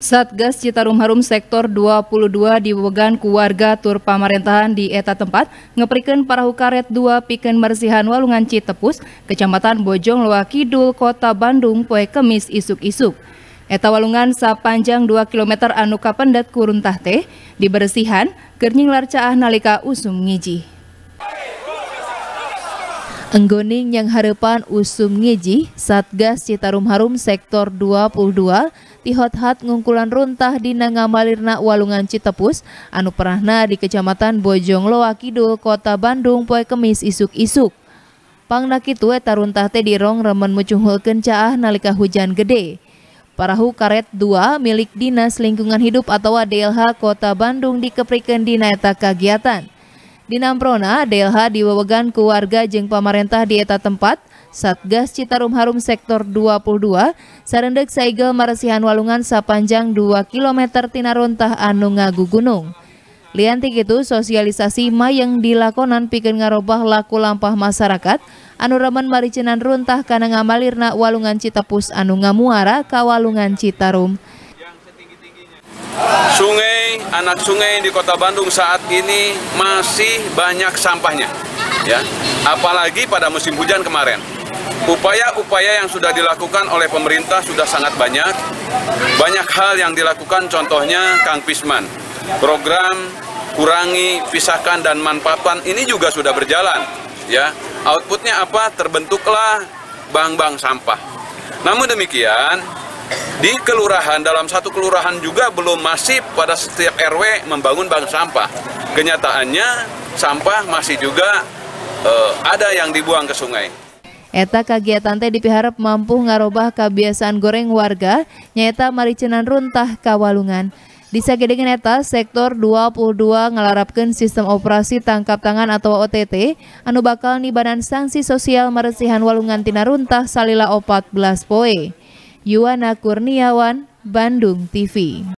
Satgas Citarum Harum Sektor 22 diwewegan ku warga tur pamarentahan di eta tempat ngeprikeun parahu karet 2 pikeun marsihan walungan Citepus, Kecamatan Bojong Loa Kidul, Kota Bandung poe Kemis isuk-isuk. Eta walungan sapanjang 2 km anu kapendet ku runtah teh dibersihan keur nyinglar caah nalika usum ngiji. Enggoning yang harapan usum ngiji, Satgas Citarum Harum Sektor 22 tihot-hat ngungkulan runtah dina ngamalirna walungan Citepus anu perahna di Kecamatan Bojong Loa Kidul, Kota Bandung poe Kemis isuk-isuk. Pangna kitu eta runtah teh dirong remen mucuhulkeun caah nalika hujan gede. Parahu karet 2 milik Dinas Lingkungan Hidup atau DLH Kota Bandung dikeprikeun dina eta kagiatan. Dinamprona DLH diwewegan ku warga jeung pamarentah di eta tempat. Satgas Citarum Harum Sektor 22 sarendeg saigel maresihan walungan sapanjang 2 km tina runtah anu ngagugunung. Lian ti kitu sosialisasi mayeng dilakonan pikeun ngarobah laku lampah masyarakat anu remen maricenan runtah kana ngamalirna walungan Citepus anu ngamuara ka walungan Citarum. Anak sungai di Kota Bandung saat ini masih banyak sampahnya, ya. Apalagi pada musim hujan kemarin. Upaya-upaya yang sudah dilakukan oleh pemerintah sudah sangat banyak. Banyak hal yang dilakukan, contohnya Kang Pisman. Program kurangi, pisahkan dan manfaatkan ini juga sudah berjalan, ya. Outputnya apa? Terbentuklah bank-bank sampah. Namun demikian, di kelurahan, dalam satu kelurahan juga belum masif pada setiap RW membangun bank sampah. Kenyataannya sampah masih juga ada yang dibuang ke sungai. Eta kagiatan teh dipiharep mampu ngarobah kebiasaan goreng warga nyaeta maricenan runtah ka walungan. Disagedeungeun eta Sektor 22 ngalarapkeun sistem operasi tangkap tangan atau OTT anu bakal nibanan sanksi sosial maresihan walungan tina runtah salila 14 poe. Yuwana Kurniawan, Bandung TV.